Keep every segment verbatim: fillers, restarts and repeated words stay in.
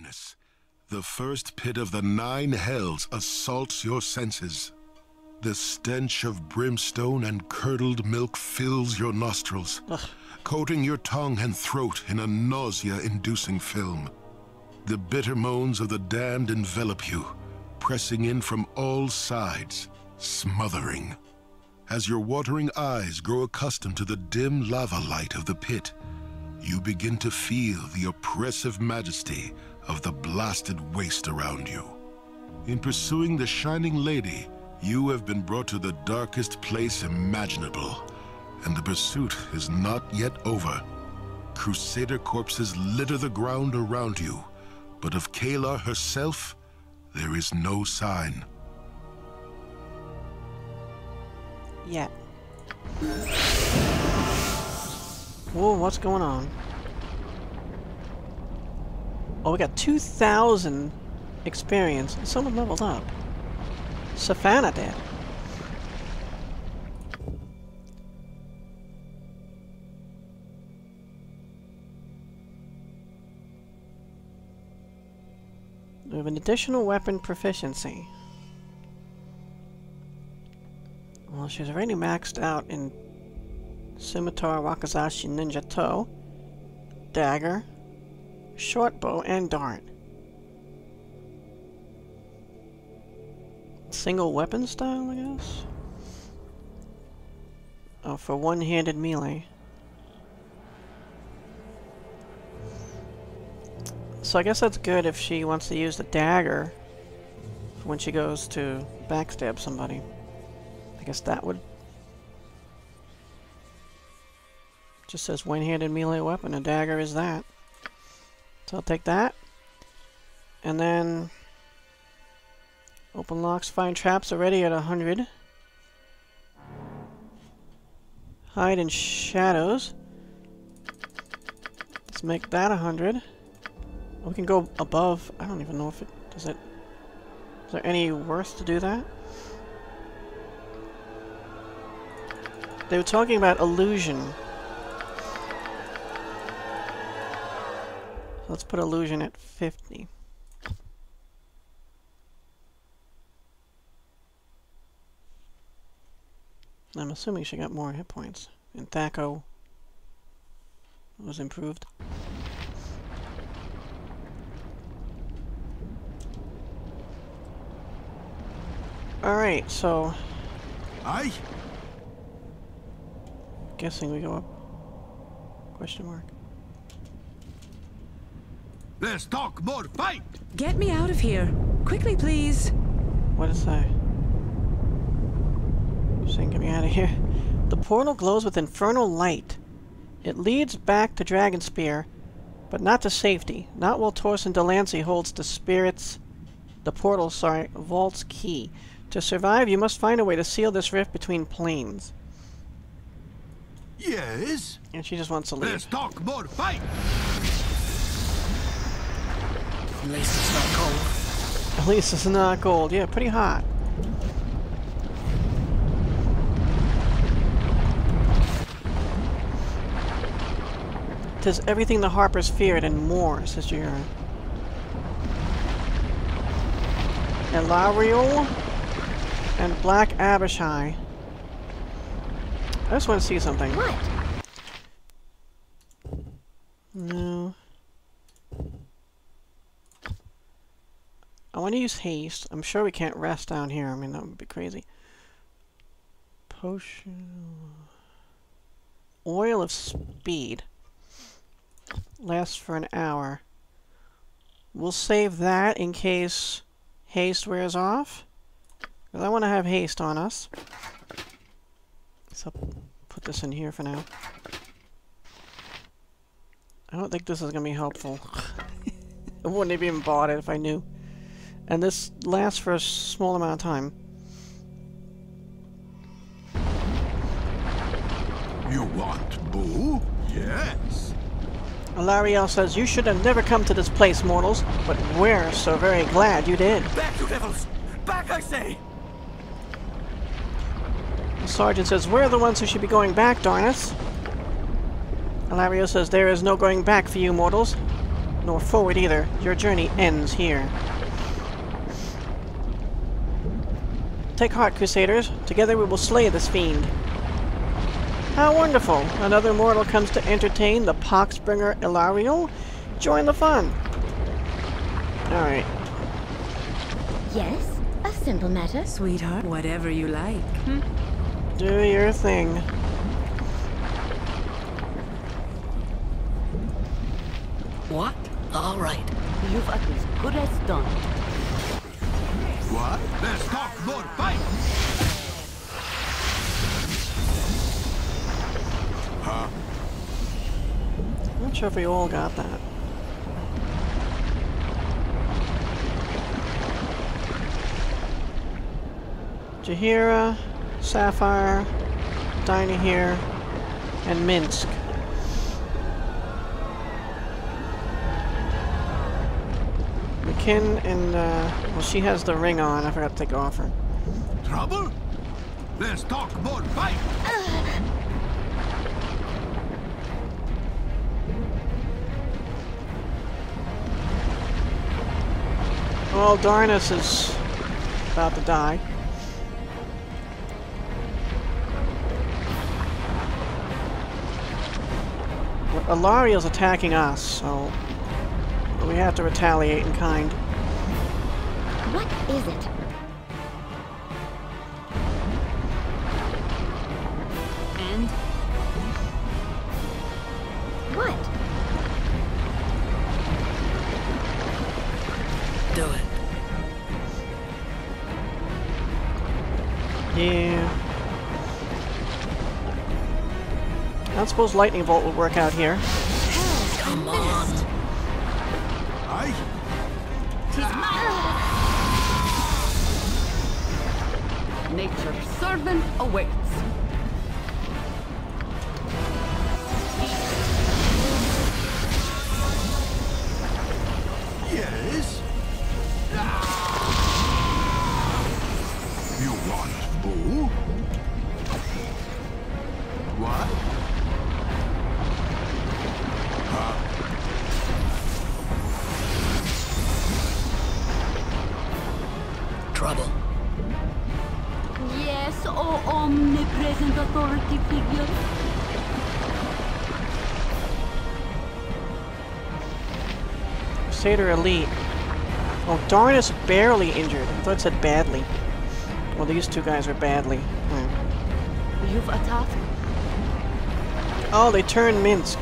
Avernus. The first pit of the nine hells assaults your senses. The stench of brimstone and curdled milk fills your nostrils, Ugh. coating your tongue and throat in a nausea-inducing film. The bitter moans of the damned envelop you, pressing in from all sides, smothering. As your watering eyes grow accustomed to the dim lava light of the pit, you begin to feel the oppressive majesty of the blasted waste around you. In pursuing the Shining Lady, you have been brought to the darkest place imaginable, and the pursuit is not yet over. Crusader corpses litter the ground around you, but of Kayla herself, there is no sign. Yeah. Whoa, what's going on? Oh, we got two thousand experience. Someone leveled up. Savannah did. We have an additional weapon proficiency. Well, she's already maxed out in Scimitar, Wakizashi, Ninja Toe, Dagger, Short Bow, and Dart. Single weapon style, I guess? Oh, for one-handed melee. So I guess that's good if she wants to use the dagger when she goes to backstab somebody. I guess that would... Just says one-handed melee weapon. A dagger is that. So I'll take that. And then... Open locks, find traps already at one hundred. Hide in shadows. Let's make that one hundred. We can go above. I don't even know if it... Does it... Is there any worth to do that? They were talking about illusion. Let's put illusion at fifty. I'm assuming she got more hit points. And Thaco was improved. Alright, so... Aye? Guessing we go up. Question mark. Let's talk more fight! Get me out of here. Quickly, please. What is that? Saying get me out of here. The portal glows with infernal light. It leads back to Dragonspear, but not to safety. Not while Torsten Delancey holds the spirit's... The portal, sorry, vault's key. To survive, you must find a way to seal this rift between planes. Yes? And she just wants to leave. Let's talk more fight! At least it's not cold. At least it's not cold. Yeah, pretty hot. Tis everything the Harpers feared and more, says Jura. Elariel and Black Abishai. I just want to see something. What? No. I want to use haste. I'm sure we can't rest down here. I mean, that would be crazy. Potion... Oil of Speed. Lasts for an hour. We'll save that in case haste wears off. Because I want to have haste on us. So put this in here for now. I don't think this is going to be helpful. I wouldn't have even bought it if I knew. And this lasts for a small amount of time. You want Boo? Yes. Alariel says, you should have never come to this place, mortals, but we're so very glad you did. Back, you devils! Back, I say! The sergeant says, we're the ones who should be going back, darn us. Alariel says, there is no going back for you mortals. nor forward either. Your journey ends here. Take heart, Crusaders. Together we will slay this fiend. How wonderful! Another mortal comes to entertain the poxbringer Ilariel? Join the fun! Alright. Yes, a simple matter. Sweetheart, whatever you like. Hmm? Do your thing. What? All right. You've at as good as done. What? Let's talk more fight! Huh? Not sure if we all got that. Jahira, Sapphire, Dinah here, and Minsk. McKinn and, uh, well, she has the ring on. I forgot to take off her. Trouble? Let's talk more fight! Well, Darnus is about to die. Well, Ilariel's attacking us, so we have to retaliate in kind. What is it? And? What? Do it. Yeah. I don't suppose Lightning Bolt will work out here. Come on. Aye? Nature's servant awaits. Yes? You want Boo? What? Huh? Trouble. Yes, oh omnipresent authority figure. Crusader Elite. Oh, Darnus barely injured. I thought it said badly. Well, these two guys are badly. Hmm. You've attacked. Oh, they turned Minsk.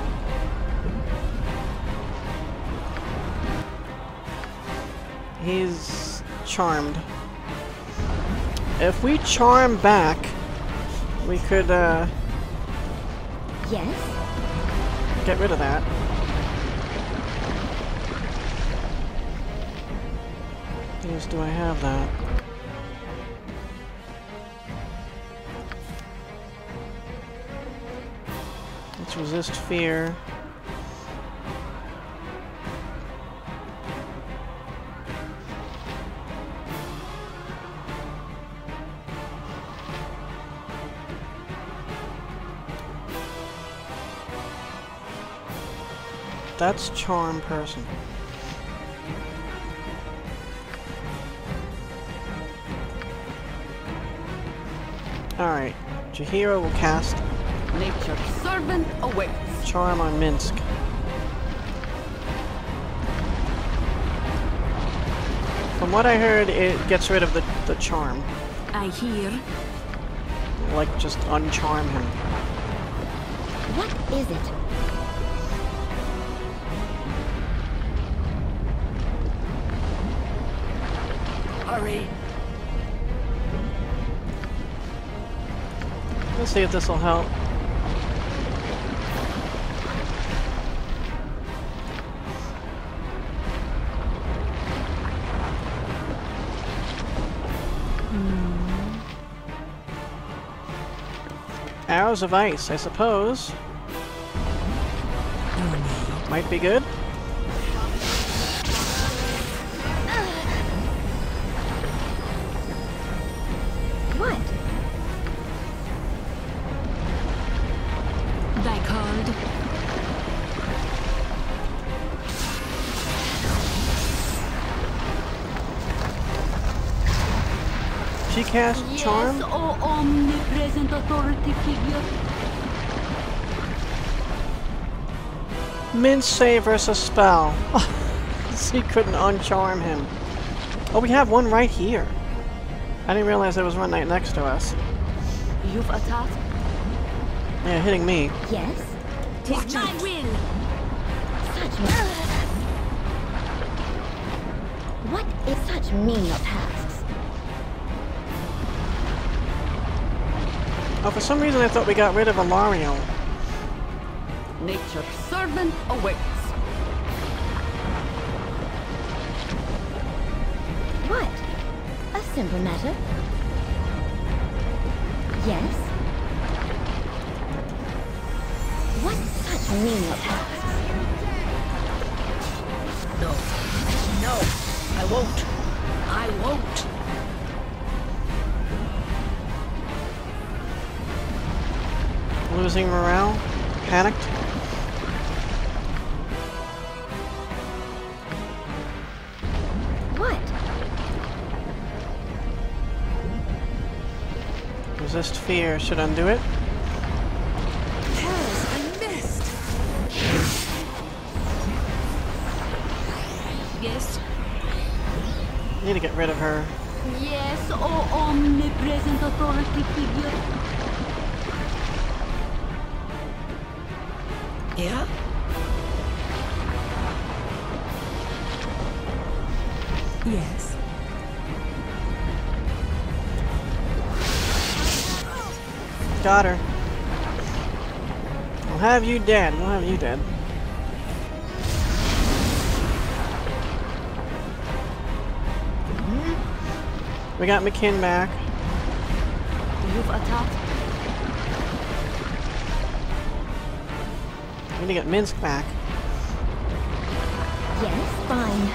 He's charmed. If we charm back, we could, uh... Yes? get rid of that. Yes, do I have that? Let's resist fear. That's charm person. Alright, Jahira will cast Nature's servant awaits. Charm on Minsk. From what I heard, it gets rid of the, the charm. I hear. Like, just uncharm him. What is it? Hurry. Let's see if this will help. Arrows of ice, I suppose. Might be good. What? Thy called. she cast Charm? Yes, O omnipresent authority figure. Min save versus spell. She couldn't uncharm him. Oh, we have one right here. I didn't realize there was one right next to us. You've a task? Yeah, hitting me. Yes. Tis my will. Such mean. What is such menial tasks? Oh, for some reason I thought we got rid of Alario. Nature's servant awaits. What? A simple matter? Yes? What such menial tasks? No. No. I won't. I won't. Losing morale? Panicked? What? Resist fear. Should undo it? Hells, I missed. Yes. Need to get rid of her. Yes, O omnipresent authority figure. Yeah? Yes. Got her. We'll have you dead. We'll have you dead. We got McKin back. You've a task? We need to get Minsk back. Yes, fine.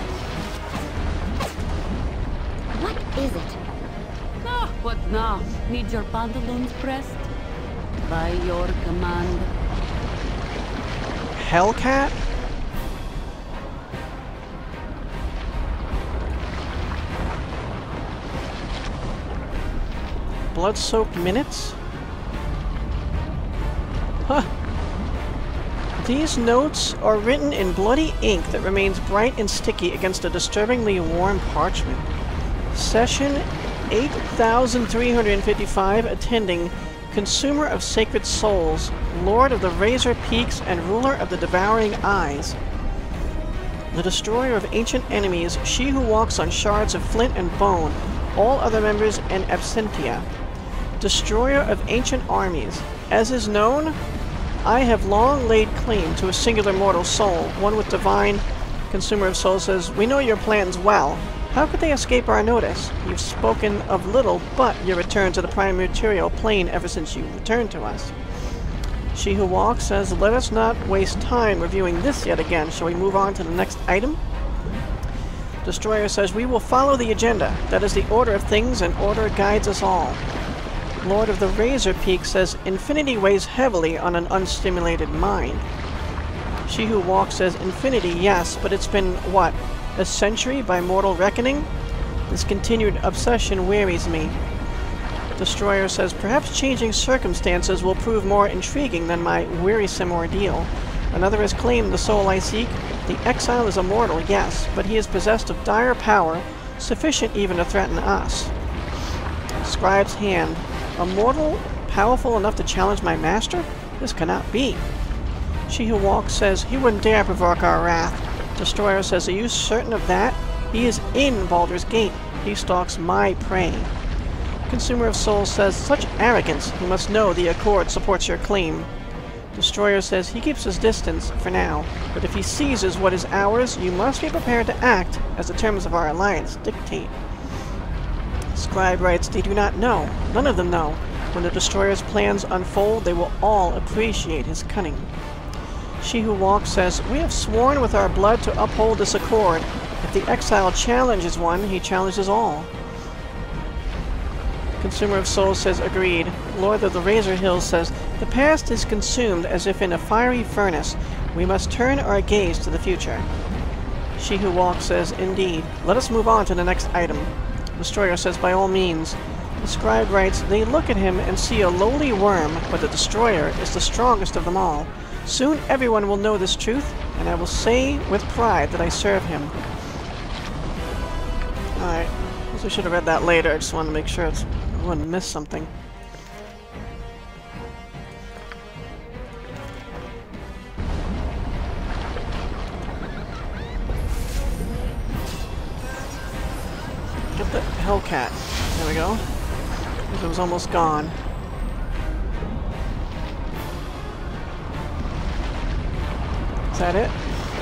What is it? Ah, what now? Need your pantaloons pressed? By your command. Hellcat? Blood-soaked minutes? Huh. These notes are written in bloody ink that remains bright and sticky against a disturbingly warm parchment. Session eight thousand three hundred fifty-five attending Consumer of Sacred Souls, Lord of the Razor Peaks and Ruler of the Devouring Eyes. The destroyer of ancient enemies, she who walks on shards of flint and bone, all other members in absentia. Destroyer of ancient armies. As is known, I have long laid claim to a singular mortal soul, one with divine. Consumer of Souls says, we know your plans well. How could they escape our notice? You've spoken of little but your return to the prime material plane ever since you returned to us. She who walks says, let us not waste time reviewing this yet again. Shall we move on to the next item? Destroyer says, we will follow the agenda. That is the order of things, and order guides us all. Lord of the Razor Peak says, infinity weighs heavily on an unstimulated mind. She who walks says, infinity, yes, but it's been, what, a century by mortal reckoning? This continued obsession wearies me. Destroyer says, perhaps changing circumstances will prove more intriguing than my wearisome ordeal. Another has claimed the soul I seek. The exile is immortal, yes, but he is possessed of dire power, sufficient even to threaten us. Scribe's hand. A mortal powerful enough to challenge my master? This cannot be. She who walks says, he wouldn't dare provoke our wrath. Destroyer says, are you certain of that? He is in Baldur's Gate. He stalks my prey. Consumer of Souls says, such arrogance. You must know the Accord supports your claim. Destroyer says, he keeps his distance, for now, but if he seizes what is ours, you must be prepared to act as the terms of our alliance dictate. Scribe writes, they do not know. None of them know. When the Destroyer's plans unfold, they will all appreciate his cunning. She who walks says, we have sworn with our blood to uphold this accord. If the exile challenges one, he challenges all. Consumer of Souls says, agreed. Lord of the Razor Hills says, the past is consumed as if in a fiery furnace. We must turn our gaze to the future. She who walks says, indeed. Let us move on to the next item. Destroyer says, by all means. The scribe writes, they look at him and see a lowly worm, but the destroyer is the strongest of them all. Soon everyone will know this truth, and I will say with pride that I serve him. Alright, I guess we should have read that later. I just wanted to make sure it's, I wouldn't miss something. Get the Hellcat. There we go. It was almost gone. Is that it?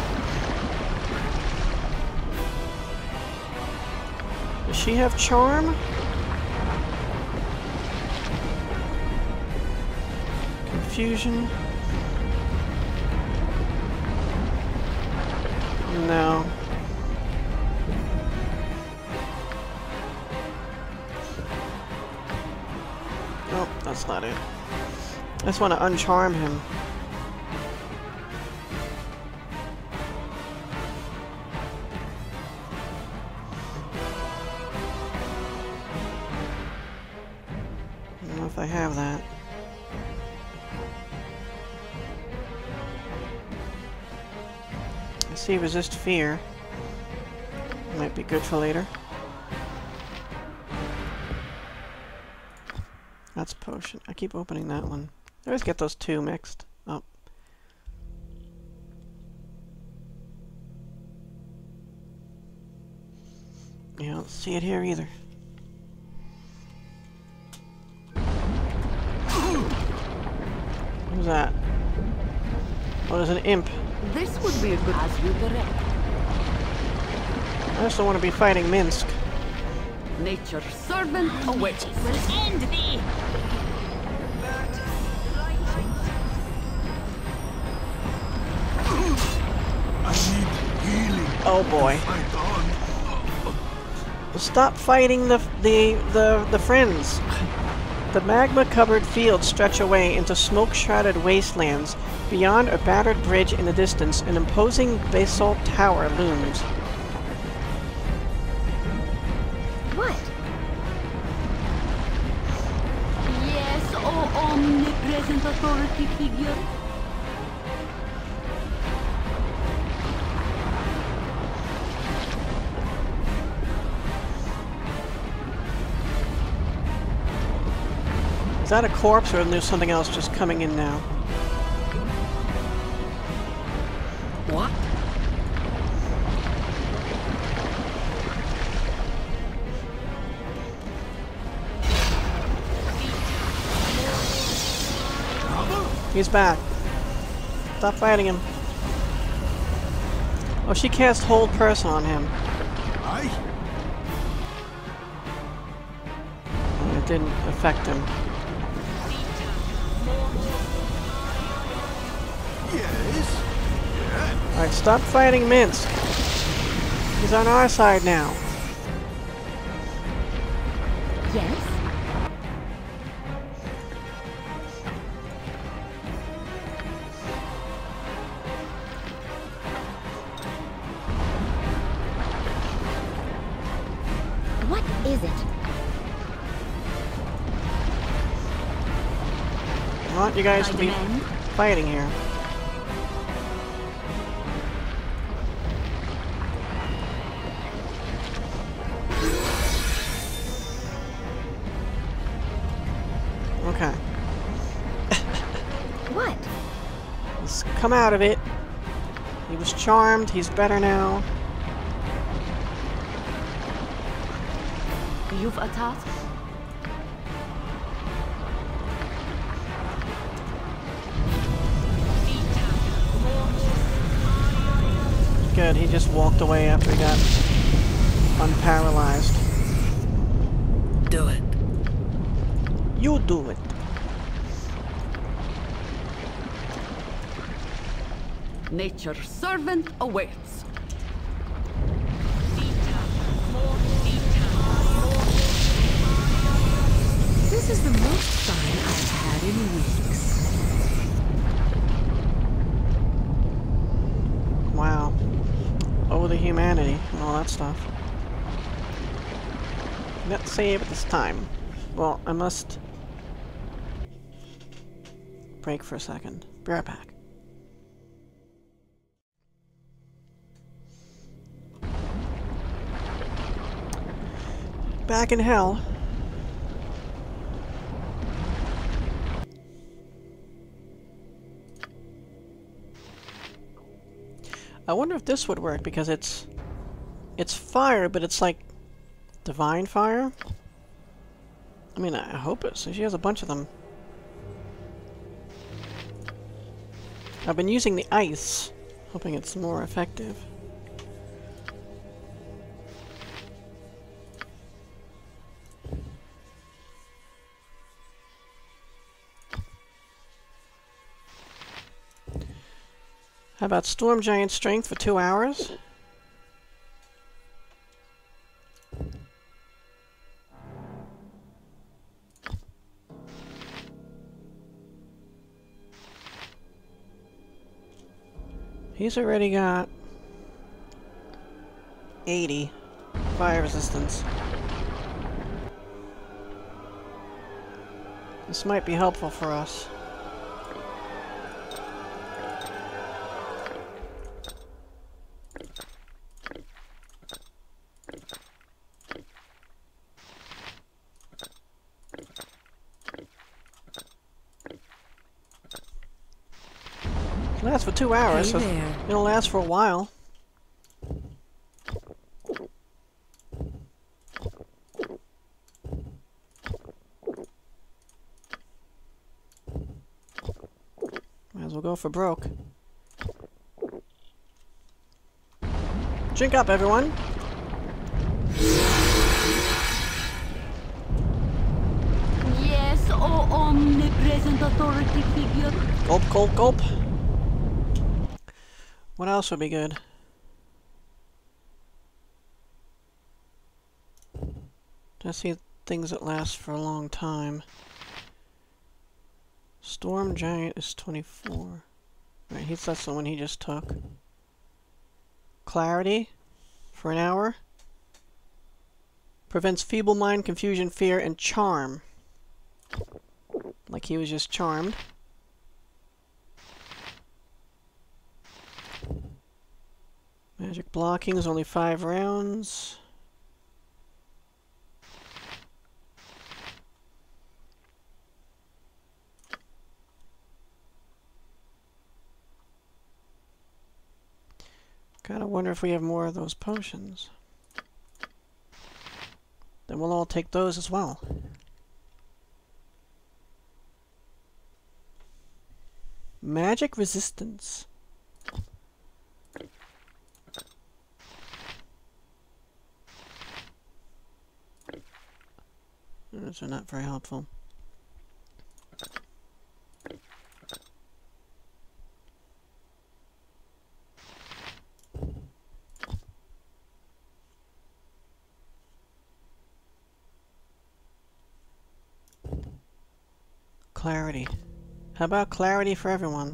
Does she have charm? Confusion? No. Nope, that's not it. I just want to uncharm him. I don't know if I have that. I see resist fear. Might be good for later. That's potion. I keep opening that one. I always get those two mixed up. Yeah, I don't see it here either. Who's that? Oh, there's an imp. This would be a good as you direct. I just don't want to be fighting Minsk. Nature's servant awaits. Will end thee. I need healing. Oh boy. Fight on. Stop fighting the the the the friends. The magma-covered fields stretch away into smoke-shrouded wastelands. Beyond a battered bridge in the distance, an imposing basalt tower looms. What? Yes, oh omnipresent authority figure. Is that a corpse, or is there something else just coming in now? What? He's back. Stop fighting him. Oh, she cast Hold Person on him. Aye. And it didn't affect him. Yes. Alright, stop fighting Minsk. He's on our side now. Yes. What is it? I want you guys I to be demand. fighting here. Okay. What? Let's come out of it. He was charmed. He's better now. You've a task? Good. He just walked away after he got unparalyzed. Do it. You do it. Nature's servant awaits. This is the most fun I've had in weeks. Wow. Oh, the humanity and all that stuff. Let's save it this time. Well, I must break for a second. Be right back. Back in hell. I wonder if this would work, because it's it's fire, but it's like divine fire. I mean, I hope it. So she has a bunch of them. I've been using the ice, hoping it's more effective. How about Storm Giant Strength for two hours? He's already got eighty fire resistance. This might be helpful for us. It lasts for two hours, Hey so there. it'll last for a while. Might as well go for broke. Drink up, everyone! Yes, oh omnipresent authority figure. Gulp, gulp, gulp! What else would be good? I see things that last for a long time. Storm Giant is twenty-four. Right, he's that's the one he just took. Clarity for an hour. Prevents feeble mind, confusion, fear, and charm. Like he was just charmed. Magic blocking is only five rounds. Kinda wonder if we have more of those potions. Then we'll all take those as well. Magic resistance. Those are not very helpful. Clarity. How about clarity for everyone?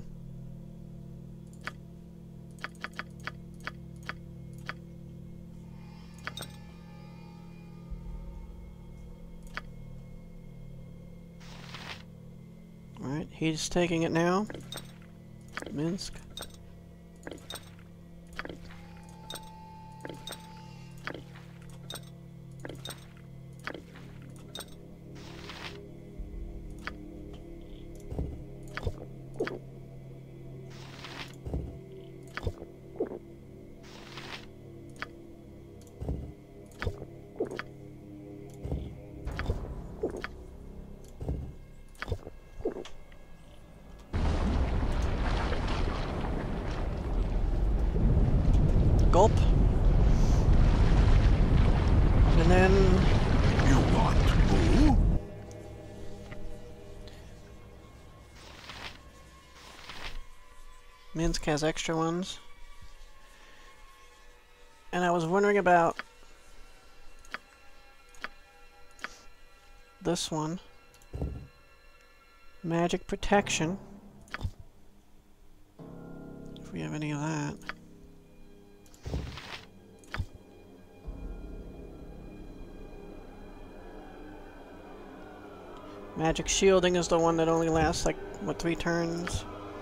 Alright, he's taking it now. Minsk. Gulp. And then... You want more? Minsk has extra ones. And I was wondering about this one. Magic protection. If we have any of that. Magic shielding is the one that only lasts like, what, three turns?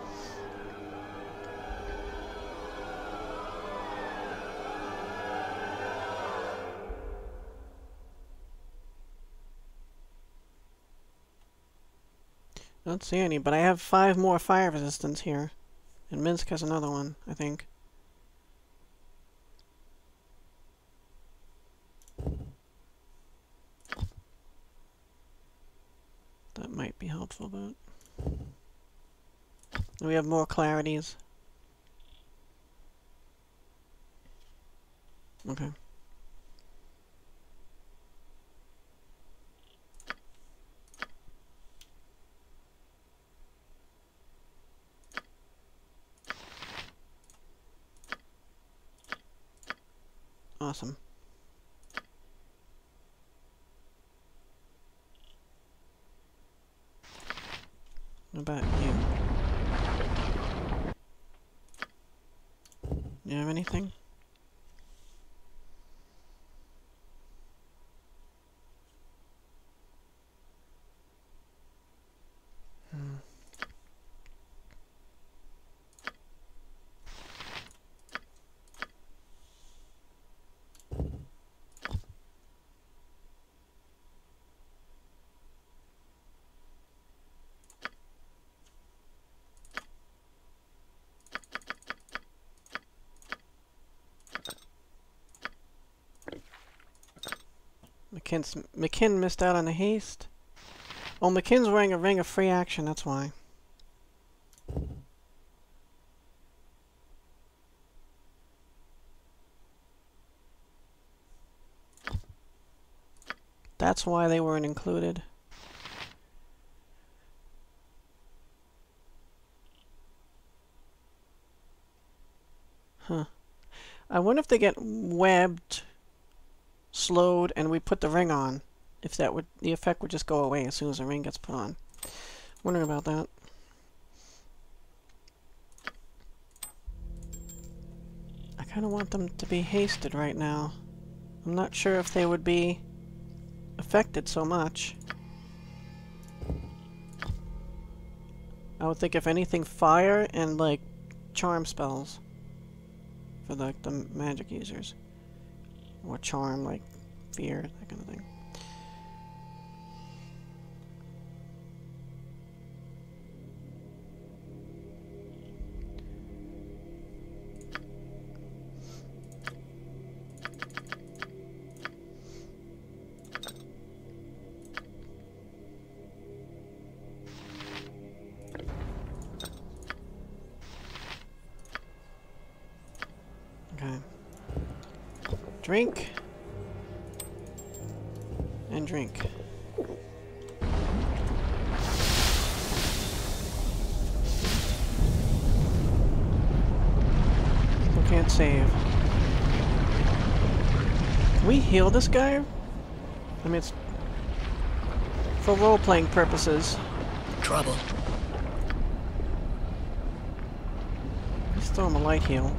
I don't see any, but I have five more fire resistance here. And Minsk has another one, I think. That might be helpful, but... And we have more clarities. Okay. Awesome. What about you? You have anything? Hmm. McKinn's, McKinn missed out on the haste. Oh, McKinn's wearing a ring of free action, that's why. That's why they weren't included. Huh. I wonder if they get webbed, slowed, and we put the ring on. If that would, the effect would just go away as soon as the ring gets put on. Wondering about that. I kind of want them to be hasted right now. I'm not sure if they would be affected so much. I would think if anything, fire and like charm spells for like the, the magic users. Or charm, like fear, that kind of thing. Okay. Drink. And drink. Still can't save. Can we heal this guy? I mean, it's for role-playing purposes. Trouble. Let's throw him a light heal.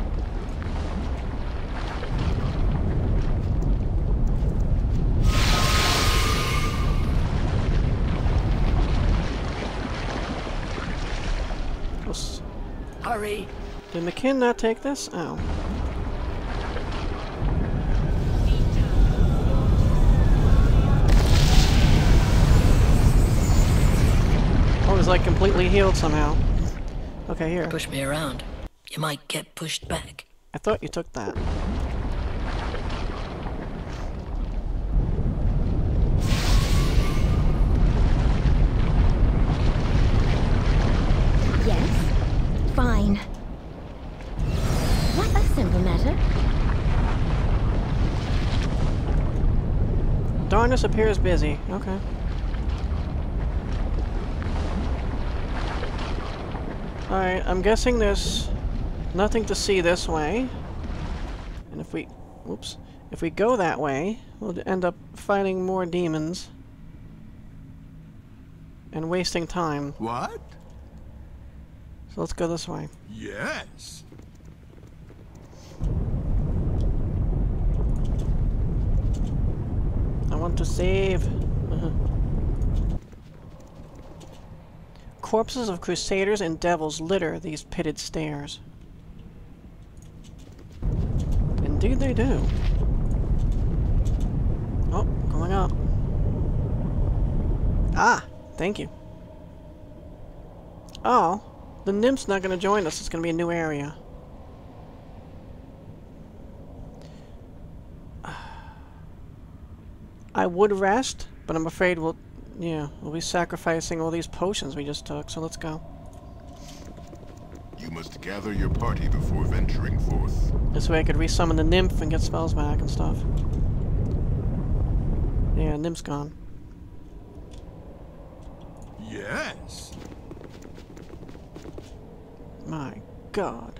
Hurry! Did McKinn not take this? Oh. Oh, he's like completely healed somehow. Okay, here. Push me around. You might get pushed back. I thought you took that. Yes? Fine. What a simple matter. Darnus appears busy. Okay. Alright, I'm guessing there's nothing to see this way. And if we... Whoops. If we go that way, we'll end up fighting more demons. And wasting time. What? So let's go this way. Yes. I want to save. Uh-huh. corpses of crusaders and devils litter these pitted stairs. Indeed they do. Oh, going up. Ah, thank you. Oh, the nymph's not going to join us. It's going to be a new area. I would rest, but I'm afraid we'll... Yeah, we'll be sacrificing all these potions we just took, so let's go. You must gather your party before venturing forth. This way I could resummon the nymph and get spells back and stuff. Yeah, nymph's gone. Yes. My God.